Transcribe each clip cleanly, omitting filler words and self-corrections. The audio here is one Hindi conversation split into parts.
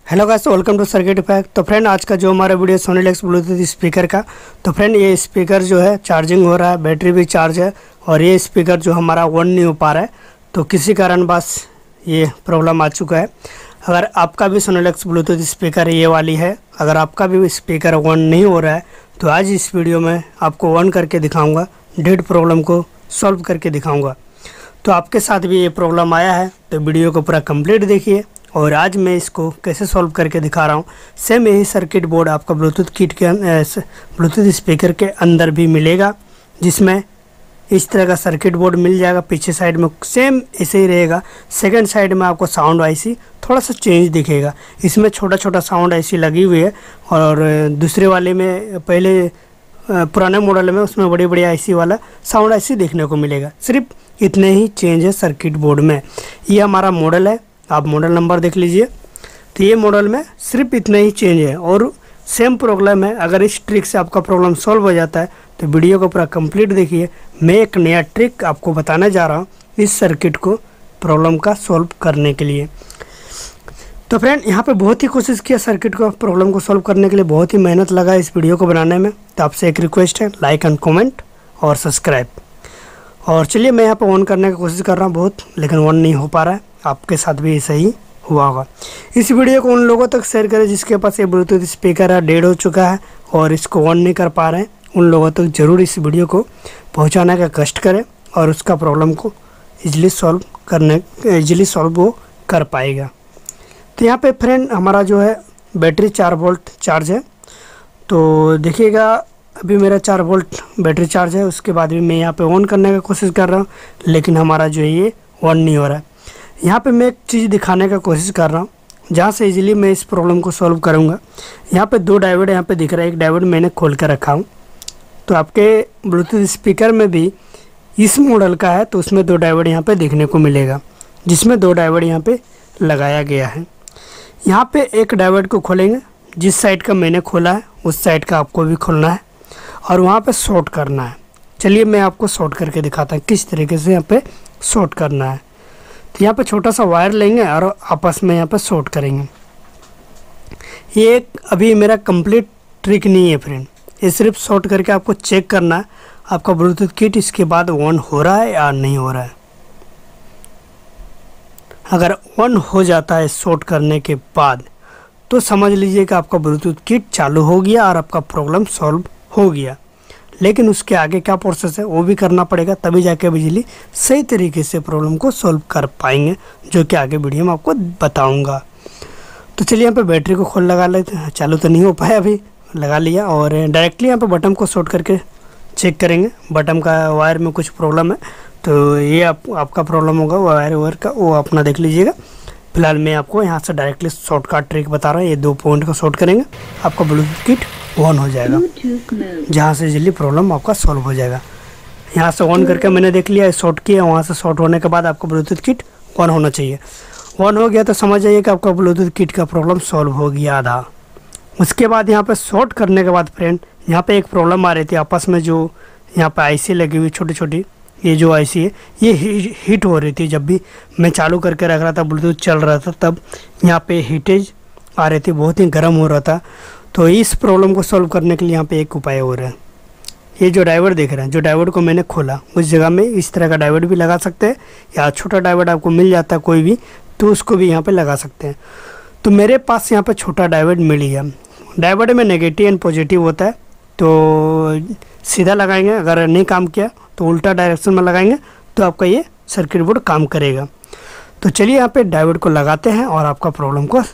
Hello guys, welcome to circuit pack. तो फ्रेंड, आज का जो हमारा वीडियो सोनीलेक्स ब्लूटूथ स्पीकर का। तो फ्रेंड, ये स्पीकर जो है चार्जिंग हो रहा है, बैटरी भी चार्ज है और ये स्पीकर जो हमारा ऑन नहीं हो पा रहा है। तो किसी कारण बस ये प्रॉब्लम आ चुका है। अगर आपका भी सोनीलेक्स ब्लूटूथ स्पीकर ये वाली है, अगर आपका भी स्पीकर ऑन नहीं हो रहा है, तो आज इस वीडियो में आपको ऑन करके दिखाऊँगा, डेट प्रॉब्लम को सॉल्व करके दिखाऊँगा। तो आपके साथ भी ये प्रॉब्लम आया है तो वीडियो को पूरा कंप्लीट देखिए। और आज मैं इसको कैसे सॉल्व करके दिखा रहा हूँ। सेम यही सर्किट बोर्ड आपका ब्लूटूथ किट के ब्लूटूथ स्पीकर के अंदर भी मिलेगा, जिसमें इस तरह का सर्किट बोर्ड मिल जाएगा। पीछे साइड में सेम ऐसे ही रहेगा। सेकंड साइड में आपको साउंड आईसी थोड़ा सा चेंज दिखेगा। इसमें छोटा छोटा साउंड आईसी लगी हुई है और दूसरे वाले में, पहले पुराने मॉडल में, उसमें बड़ी बड़ी आईसी वाला साउंड आईसी देखने को मिलेगा। सिर्फ इतने ही चेंज है सर्किट बोर्ड में। ये हमारा मॉडल है, आप मॉडल नंबर देख लीजिए। तो ये मॉडल में सिर्फ इतना ही चेंज है और सेम प्रॉब्लम है। अगर इस ट्रिक से आपका प्रॉब्लम सॉल्व हो जाता है तो वीडियो को पूरा कंप्लीट देखिए। मैं एक नया ट्रिक आपको बताने जा रहा हूँ इस सर्किट को प्रॉब्लम का सॉल्व करने के लिए। तो फ्रेंड, यहाँ पे बहुत ही कोशिश किया सर्किट को प्रॉब्लम को सॉल्व करने के लिए, बहुत ही मेहनत लगा इस वीडियो को बनाने में। तो आपसे एक रिक्वेस्ट है, लाइक एंड कमेंट और सब्सक्राइब। और चलिए, मैं यहाँ पर ऑन करने की कोशिश कर रहा हूँ बहुत, लेकिन ऑन नहीं हो पा रहा है। आपके साथ भी ऐसा ही हुआ होगा। इस वीडियो को उन लोगों तक शेयर करें जिसके पास ये ब्लूटूथ स्पीकर है, डेड हो चुका है और इसको ऑन नहीं कर पा रहे हैं। उन लोगों तक ज़रूर इस वीडियो को पहुंचाने का कष्ट करें और उसका प्रॉब्लम को इजीली सॉल्व वो कर पाएगा। तो यहाँ पे फ्रेंड, हमारा जो है बैटरी 4 वोल्ट चार्ज है। तो देखिएगा, अभी मेरा 4 वोल्ट बैटरी चार्ज है। उसके बाद भी मैं यहाँ पे ऑन करने की कोशिश कर रहा हूँ, लेकिन हमारा जो है ये ऑन नहीं हो रहा है। यहाँ पे मैं एक चीज़ दिखाने का कोशिश कर रहा हूँ जहाँ से इजीली मैं इस प्रॉब्लम को सॉल्व करूँगा। यहाँ पे 2 डायोड यहाँ पे दिख रहा है। एक डायोड मैंने खोल कर रखा हूँ। तो आपके ब्लूटूथ स्पीकर में भी इस मॉडल का है तो उसमें 2 डायोड यहाँ पे देखने को मिलेगा, जिसमें 2 डायोड यहाँ पे लगाया गया है। यहाँ पे एक डायोड को खोलेंगे, जिस साइड का मैंने खोला है उस साइड का आपको भी खोलना है और वहाँ पे शॉर्ट करना है। चलिए, मैं आपको शॉर्ट करके दिखाता हूँ किस तरीके से यहाँ पे शॉर्ट करना है। तो यहाँ पे छोटा सा वायर लेंगे और आपस में यहाँ पे शॉर्ट करेंगे। ये एक अभी मेरा कंप्लीट ट्रिक नहीं है फ्रेंड, ये सिर्फ शॉर्ट करके आपको चेक करना है आपका ब्लूटूथ किट इसके बाद ऑन हो रहा है या नहीं हो रहा है। अगर ऑन हो जाता है शॉर्ट करने के बाद तो समझ लीजिए कि आपका ब्लूटूथ किट चालू हो गया और आपका प्रॉब्लम सॉल्व हो गया। लेकिन उसके आगे क्या प्रोसेस है वो भी करना पड़ेगा, तभी जाके बिजली सही तरीके से प्रॉब्लम को सॉल्व कर पाएंगे, जो कि आगे वीडियो में आपको बताऊंगा। तो चलिए, यहाँ पे बैटरी को खोल लगा लेते हैं। चालू तो नहीं हो पाया, अभी लगा लिया और डायरेक्टली यहाँ पे बटन को शॉर्ट करके चेक करेंगे। बटन का वायर में कुछ प्रॉब्लम है तो ये आपका प्रॉब्लम होगा वायर का, वो अपना देख लीजिएगा। फिलहाल मैं आपको यहाँ से डायरेक्टली शॉर्टकट ट्रिक बता रहा हूँ। ये 2 पॉइंट को शॉर्ट करेंगे, आपका ब्लूटूथ किट ऑन हो जाएगा, जहाँ से जल्दी प्रॉब्लम आपका सॉल्व हो जाएगा। यहाँ से ऑन करके मैंने देख लिया, शॉर्ट किया। वहाँ से शॉर्ट होने के बाद आपका ब्लूटूथ किट ऑन होना चाहिए। ऑन हो गया तो समझ जाइए कि आपका ब्लूटूथ किट का प्रॉब्लम सॉल्व हो गया आधा। उसके बाद यहाँ पे शॉर्ट करने के बाद फ्रेंड, यहाँ पे एक प्रॉब्लम आ रही थी आपस में, जो यहाँ पे आईसी लगी हुई छोटी छोटी, ये जो आईसी है ये हीट हो रही थी। जब भी मैं चालू करके रख रहा था, ब्लूटूथ चल रहा था, तब यहाँ पे हीटेज आ रही थी, बहुत ही गर्म हो रहा था। तो इस प्रॉब्लम को सॉल्व करने के लिए यहाँ पे एक उपाय हो रहा है। ये जो डायोड देख रहे हैं, जो डायोड को मैंने खोला उस जगह में इस तरह का डायोड भी लगा सकते हैं, या छोटा डायोड आपको मिल जाता है कोई भी, तो उसको भी यहाँ पे लगा सकते हैं। तो मेरे पास यहाँ पे छोटा डायोड मिल गया। डायोड में नेगेटिव एंड पॉजिटिव होता है, तो सीधा लगाएंगे। अगर नहीं काम किया तो उल्टा डायरेक्शन में लगाएंगे तो आपका ये सर्किट बोर्ड काम करेगा। तो चलिए, यहाँ पे डायोड को लगाते हैं और आपका प्रॉब्लम को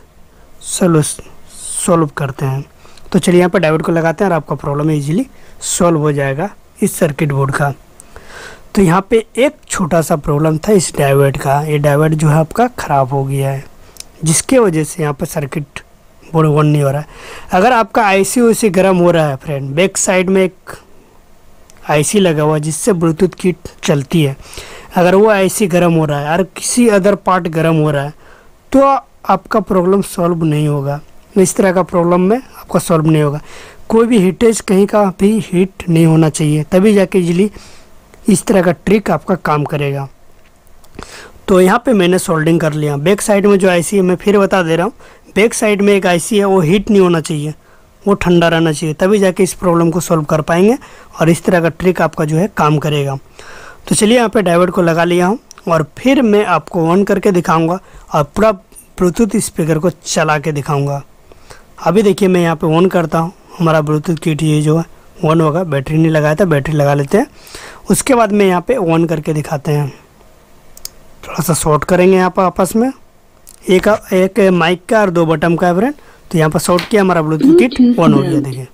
सॉल्व करते हैं। तो चलिए, यहाँ पे डायोड को लगाते हैं और आपका प्रॉब्लम इजीली सॉल्व हो जाएगा इस सर्किट बोर्ड का। तो यहाँ पे एक छोटा सा प्रॉब्लम था इस डायोड का। ये डायोड जो है आपका ख़राब हो गया है, जिसके वजह से यहाँ पे सर्किट बोर्ड ऑन नहीं हो रहा है। अगर आपका आईसी उसी गर्म हो रहा है फ्रेंड, बैक साइड में एक आईसी लगा हुआ है जिससे ब्लूटूथ किट चलती है, अगर वो आईसी गर्म हो रहा है और किसी अदर पार्ट गर्म हो रहा है तो आपका प्रॉब्लम सॉल्व नहीं होगा। इस तरह का प्रॉब्लम में आपका सॉल्व नहीं होगा। कोई भी हीटेज कहीं का भी हीट नहीं होना चाहिए, तभी जाके इजीली इस तरह का ट्रिक आपका काम करेगा। तो यहाँ पे मैंने सोल्डिंग कर लिया। बैक साइड में जो आईसी है, मैं फिर बता दे रहा हूँ, बैक साइड में एक आईसी है, वो हीट नहीं होना चाहिए, वो ठंडा रहना चाहिए, तभी जाके इस प्रॉब्लम को सॉल्व कर पाएंगे और इस तरह का ट्रिक आपका जो है काम करेगा। तो चलिए यहाँ पे डायोड को लगा लिया हूँ और फिर मैं आपको ऑन करके दिखाऊंगा और पूरा ब्लूटूथ स्पीकर को चला के दिखाऊंगा। अभी देखिए मैं यहाँ पे ऑन करता हूँ, हमारा ब्लूटूथ किट ये जो है ऑन होगा। बैटरी नहीं लगाया था, बैटरी लगा लेते हैं, उसके बाद में यहाँ पे ऑन करके दिखाते हैं। थोड़ा सा शॉर्ट करेंगे यहाँ पर आपस में, एक माइक का और 2 बटन का है फ्रेंड। तो यहाँ पर शॉर्ट किया, हमारा ब्लूटूथ किट ऑन हो गया। देखिए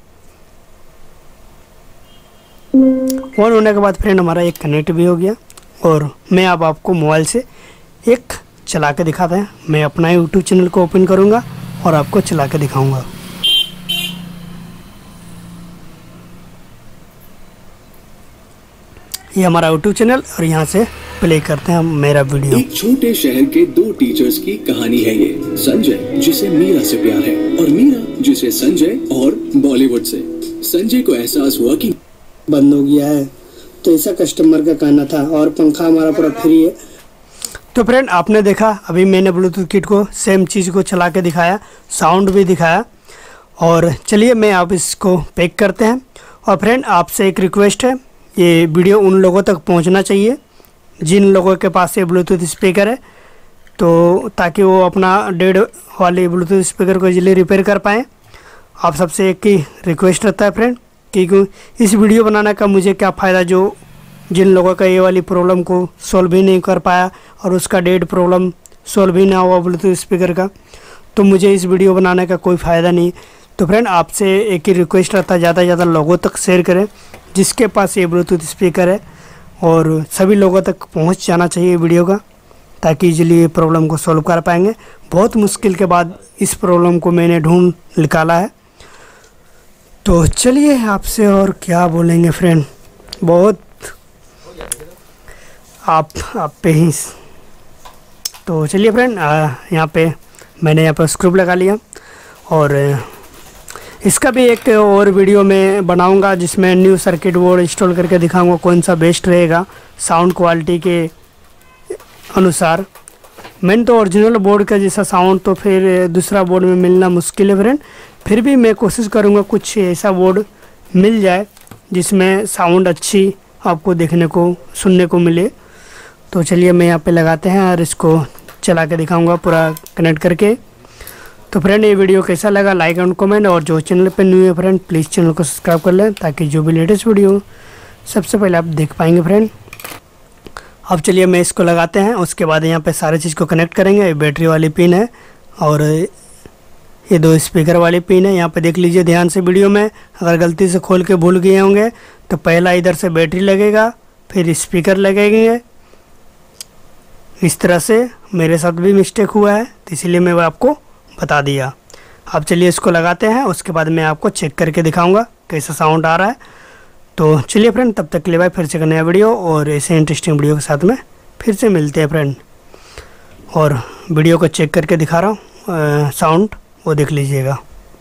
ऑन होने के बाद फ्रेंड हमारा एक कनेक्ट भी हो गया और मैं अब आपको मोबाइल से एक चला के दिखाता है। मैं अपना यूट्यूब चैनल को ओपन करूँगा और आपको चला के दिखाऊँगा। ये हमारा यूट्यूब चैनल और यहाँ से प्ले करते हैं हम मेरा वीडियो। एक छोटे शहर के 2 टीचर्स की कहानी है ये। संजय जिसे मीरा से प्यार है और मीरा जिसे संजय, और बॉलीवुड से। संजय को एहसास हुआ कि बंद हो गया है, तो ऐसा कस्टमर का कहना था और पंखा हमारा पूरा फ्री है। तो फ्रेंड आपने देखा, अभी मैंने ब्लूटूथ किट को सेम चीज़ को चला के दिखाया, साउंड भी दिखाया। और चलिए मैं आप इसको पैक करते हैं। और फ्रेंड आपसे एक रिक्वेस्ट है, ये वीडियो उन लोगों तक पहुंचना चाहिए जिन लोगों के पास ये ब्लूटूथ स्पीकर है, तो ताकि वो अपना डेड वाले ब्लूटूथ स्पीकर को इजीली रिपेयर कर पाएँ। आप सबसे एक ही रिक्वेस्ट रहता है फ्रेंड, क्योंकि इस वीडियो बनाने का मुझे क्या फ़ायदा जो जिन लोगों का ये वाली प्रॉब्लम को सॉल्व भी नहीं कर पाया और उसका डेड प्रॉब्लम सॉल्व भी ना हुआ ब्लूटूथ स्पीकर का, तो मुझे इस वीडियो बनाने का कोई फ़ायदा नहीं। तो फ्रेंड आपसे एक ही रिक्वेस्ट रहता है, ज़्यादा से ज़्यादा लोगों तक शेयर करें जिसके पास ये ब्लूटूथ स्पीकर है, और सभी लोगों तक पहुंच जाना चाहिए वीडियो का, ताकि इजीली ये प्रॉब्लम को सॉल्व कर पाएंगे। बहुत मुश्किल के बाद इस प्रॉब्लम को मैंने ढूंढ निकाला है। तो चलिए आपसे और क्या बोलेंगे फ्रेंड, बहुत आप पे ही। तो चलिए फ्रेंड यहाँ पे मैंने यहाँ पर स्क्रू लगा लिया और इसका भी एक और वीडियो में बनाऊंगा जिसमें न्यू सर्किट बोर्ड इंस्टॉल करके दिखाऊंगा कौन सा बेस्ट रहेगा साउंड क्वालिटी के अनुसार। मैंने तो ओरिजिनल बोर्ड का जैसा साउंड तो फिर दूसरा बोर्ड में मिलना मुश्किल है फ्रेंड, फिर भी मैं कोशिश करूंगा कुछ ऐसा बोर्ड मिल जाए जिसमें साउंड अच्छी आपको देखने को सुनने को मिले। तो चलिए मैं यहाँ पे लगाते हैं और इसको चला के दिखाऊंगा पूरा कनेक्ट करके। तो फ्रेंड ये वीडियो कैसा लगा लाइक एंड कमेंट, और जो चैनल पे न्यू है फ्रेंड प्लीज़ चैनल को सब्सक्राइब कर लें ताकि जो भी लेटेस्ट वीडियो सबसे पहले आप देख पाएंगे फ्रेंड। अब चलिए मैं इसको लगाते हैं, उसके बाद यहाँ पे सारे चीज़ को कनेक्ट करेंगे। ये बैटरी वाली पिन है और ये 2 स्पीकर वाली पिन है। यहाँ पे देख लीजिए ध्यान से वीडियो में, अगर गलती से खोल के भूल गए होंगे तो पहला इधर से बैटरी लगेगा, फिर स्पीकर लगेंगे। इस तरह से मेरे साथ भी मिस्टेक हुआ है, तो इसीलिए मैं आपको बता दिया। अब चलिए इसको लगाते हैं, उसके बाद मैं आपको चेक करके दिखाऊंगा कैसा साउंड आ रहा है। तो चलिए फ्रेंड तब तक के लिए बाय, फिर से एक नया वीडियो और ऐसे इंटरेस्टिंग वीडियो के साथ में फिर से मिलते हैं फ्रेंड। और वीडियो को चेक करके दिखा रहा हूँ साउंड, वो देख लीजिएगा।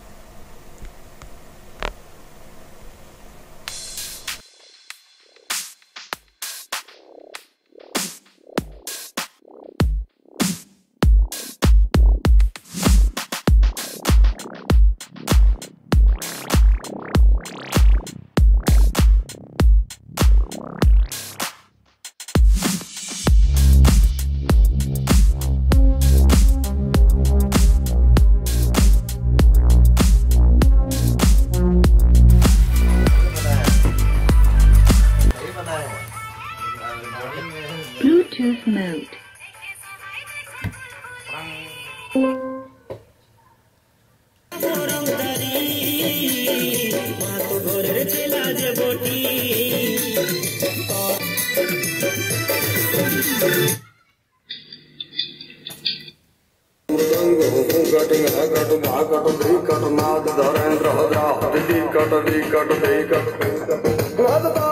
Bluetooth mode. Kata